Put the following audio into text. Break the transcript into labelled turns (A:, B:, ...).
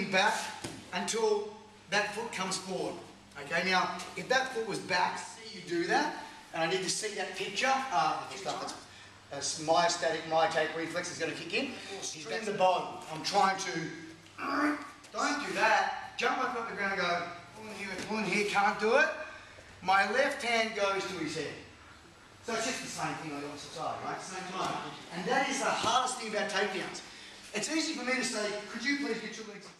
A: lean back until that foot comes forward. Okay, now, if that foot was back, see you do that, and I need to see that picture. That's myostatic, myotape reflex is going to kick in. String the bottom. I'm trying to, don't do that. Jump up off the ground and go, pull in here, can't do it. My left hand goes to his head. So it's just the same thing on the opposite side, right? Same time. And that is the hardest thing about takedowns. It's easy for me to say, could you please get your legs